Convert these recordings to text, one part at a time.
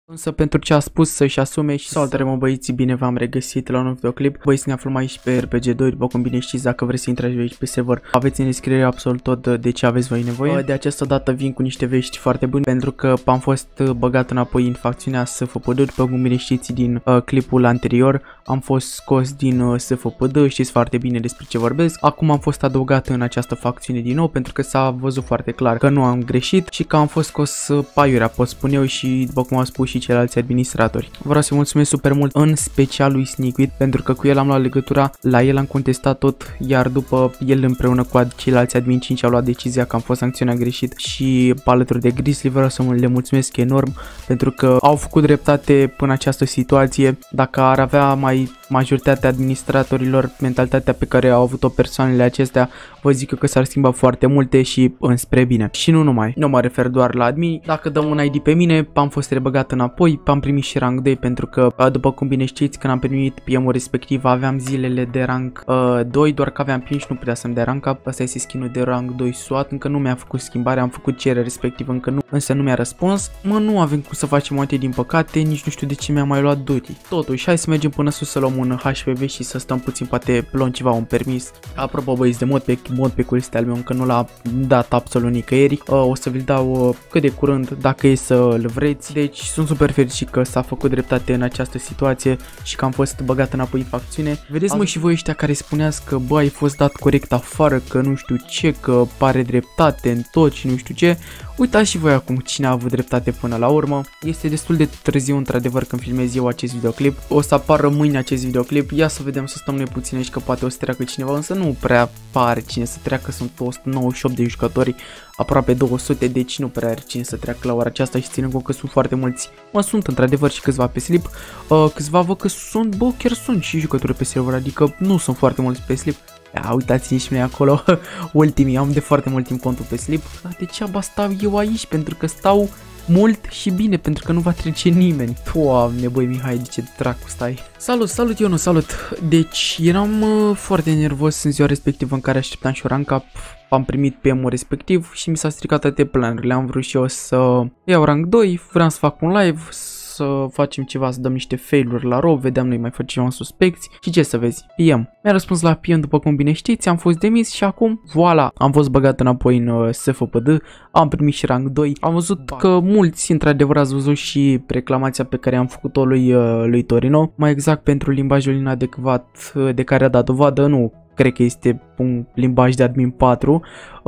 Însă pentru ce a spus să-și asume și salutare mă băieți, bine v-am regăsit la un videoclip. Băieți, ne aflăm aici pe RPG2, după cum bine știți, dacă vreți să intrați aici pe server, aveți în descriere absolut tot de ce aveți voi nevoie. De această dată vin cu niște vești foarte bune, pentru că am fost băgat înapoi în facțiunea SFPD, după cum bine știți din clipul anterior, am fost scos din SFPD, știți foarte bine despre ce vorbesc. Acum am fost adăugat în această facțiune din nou, pentru că s-a văzut foarte clar că nu am greșit și că am fost scos paiurea, pot spune eu, și după cum am spus și ceilalți administratori. Vreau să mulțumesc super mult, în special lui Sneakwit, pentru că cu el am luat legătura, la el am contestat tot, iar după el împreună cu ceilalți admin 5 au luat decizia că am fost sancționat greșit și alături de Grizzly vreau să le mulțumesc enorm pentru că au făcut dreptate până această situație. Dacă ar avea majoritatea administratorilor mentalitatea pe care au avut-o persoanele acestea, vă zic că s-ar schimba foarte multe și înspre bine. Și nu numai, nu mă refer doar la admin. Dacă dăm un ID pe mine, am fost rebăgat înapoi, am primit și rank 2 pentru că, după cum bine știți, când am primit PM-ul respectiv aveam zilele de rank 2, doar că aveam pin și nu putea să-mi dea rank up. Asta este skin-ul de rank 2 SWAT, încă nu mi-a făcut schimbare, am făcut cerere respectiv, încă nu, însă nu mi-a răspuns. Nu avem cum să facem multe din păcate, nici nu știu de ce mi-a mai luat duty. Totuși, hai să mergem până sus să luăm un HPV și să stăm puțin, poate luăm ceva, un permis. Apropo băieți, de mod pe culistea al meu încă nu l-a dat absolut nicăieri, o să vi-l dau cât de curând dacă e să-l vreți. Deci sunt super fericit că s-a făcut dreptate în această situație și că am fost băgat înapoi în facțiune. Vedeți mă și voi ăștia care spuneați că bă, ai fost dat corect afară, că nu știu ce, că pare dreptate în tot și nu știu ce. Uitați și voi acum cine a avut dreptate până la urmă. Este destul de târziu într-adevăr când filmez eu acest videoclip. O să apară mâine acest videoclip. Ia să vedem, să stăm noi puțin aici că poate o să treacă cineva, însă nu prea pare cine să treacă. Sunt 198 de jucători, aproape 200, deci nu prea are cine să treacă la ora aceasta și ținând că sunt foarte mulți. Mă, sunt într-adevăr și câțiva pe slip. Câțiva văd că sunt, bă, chiar sunt și jucători pe server, adică nu sunt foarte mulți pe slip. Ia, uitați-mi și mie acolo, ultimii, am de foarte mult timp contul pe slip. Dar degeaba stau eu aici, pentru că stau mult și bine, pentru că nu va trece nimeni. Doamne, băi Mihai, de ce dracu stai? Salut, Ionu, salut! Deci, eram foarte nervos în ziua respectivă în care așteptam și o rank up. Am primit PM-ul respectiv și mi s-a stricat toate planurile. Am vrut și eu să iau rank 2, vreau să fac un live, să facem ceva, să dăm niște failuri la ro, vedeam noi mai facem un suspecți și ce să vezi, PM. Mi-a răspuns la PM după cum bine știți, am fost demis și acum, voilà, am fost băgat înapoi în SFPD, am primit și rank 2. Am văzut că mulți, într-adevăr, ați văzut și reclamația pe care am făcut-o lui Torino, mai exact pentru limbajul inadecvat de care a dat dovadă, nu cred că este un limbaj de admin 4.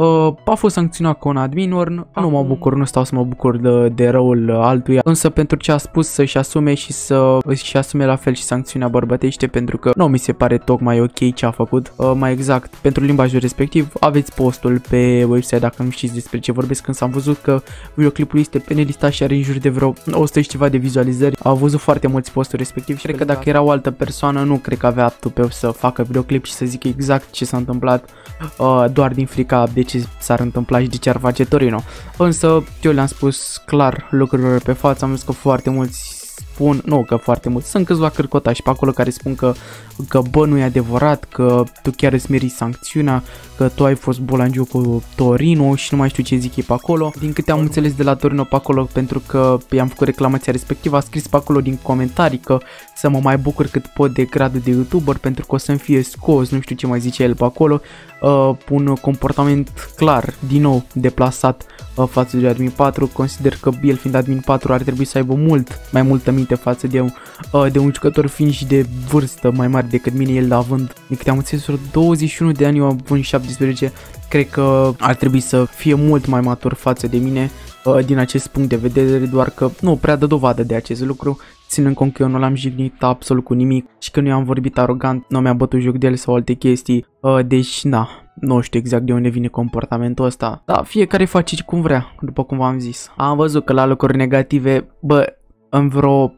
A fost sancționat ca un admin, nu mă bucur, nu stau să mă bucur de răul altuia, însă pentru ce a spus să-și asume și să își asume la fel și sancțiunea bărbătește, pentru că nu mi se pare tocmai ok ce a făcut. Mai exact, pentru limbajul respectiv, aveți postul pe website dacă nu știți despre ce vorbesc, când am văzut că videoclipul este pe nelistat și are în jur de vreo 100 și ceva de vizualizări. Au văzut foarte mulți posturi respectiv și cred că dacă era o altă persoană, nu cred că avea tupeu să facă videoclip și să zică exact ce s-a întâmplat, doar din frica de ce s-ar întâmpla și de ce ar face Torino. Însă eu le-am spus clar lucrurile pe față, am văzut că foarte mulți spun, nu că foarte mulți, sunt câțiva cârcotași pe acolo care spun că bă, nu e adevărat, că tu chiar îți meriți sancțiunea, că tu ai fost bolangiu cu Torino și nu mai știu ce zic ei pe acolo. Din câte am înțeles de la Torino pe acolo, pentru că i-am făcut reclamația respectivă, a scris pe acolo din comentarii că să mă mai bucur cât pot de gradul de YouTuber pentru că o să-mi fie scos, nu știu ce mai zice el pe acolo, un comportament clar, din nou deplasat față de admin 4. Consider că el fiind admin 4 ar trebui să aibă mai multă minte față de un jucător fiind și de vârstă mai mare decât mine, el având, de câte am înțeles, 21 de ani, eu având 17, cred că ar trebui să fie mult mai matur față de mine din acest punct de vedere, doar că nu prea dă dovadă de acest lucru, ținând cont că eu nu l-am jignit absolut cu nimic și că nu i-am vorbit arogant, nu mi-a bătut joc de el sau alte chestii, deci na, nu știu exact de unde vine comportamentul ăsta, dar fiecare face cum vrea, după cum v-am zis. Am văzut că la locuri negative, bă, în vreo 2-3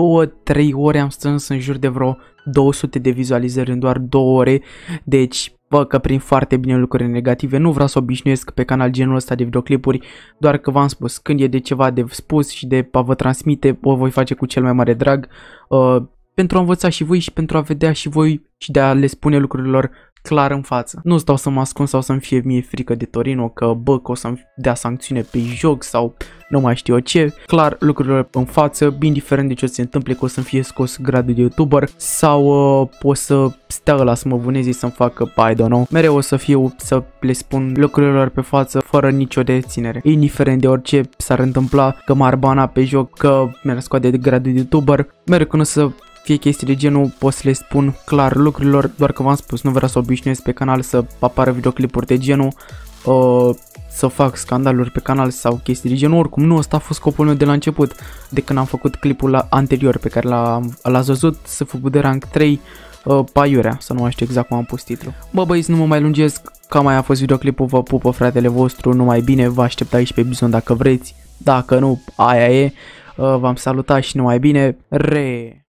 ore am strâns în jur de vreo 200 de vizualizări în doar 2 ore, deci bă, că prin foarte bine lucruri negative. Nu vreau să obișnuiesc pe canal genul ăsta de videoclipuri, doar că v-am spus, când e de ceva de spus și de a vă transmite, o voi face cu cel mai mare drag, pentru a învăța și voi și pentru a vedea și voi și de a le spune lucrurilor clar în față. Nu stau să mă ascund sau să-mi fie mie frică de Torino că bă, că o să-mi dea sancțiune pe joc sau nu mai știu eu ce. Clar lucrurile în față, indiferent de ce o să se întâmple, că o să-mi fie scos gradul de YouTuber sau o să stea ăla să mă vâneze să-mi facă, I don't know. Mereu o să fiu să le spun lucrurilor pe față fără nicio deținere. Indiferent de orice s-ar întâmpla, că m-ar bana pe joc, că mi-ar scoate de gradul de YouTuber, mereu când o să fie chestii de genul, pot să le spun clar lucrurilor, doar că v-am spus, nu vreau să obișnuiesc pe canal să apară videoclipuri de genul, să fac scandaluri pe canal sau chestii de genul. Oricum, nu ăsta a fost scopul meu de la început, de când am făcut clipul anterior pe care l-ați văzut, să făcut de rank 3, Paiurea, să nu mai știu exact cum am pus titlul. Bă băieți, nu mă mai lungesc, cam aia a fost videoclipul, vă pupă fratele vostru, numai bine, vă aștept aici pe Bizon dacă vreți, dacă nu, aia e, v-am salutat și numai bine,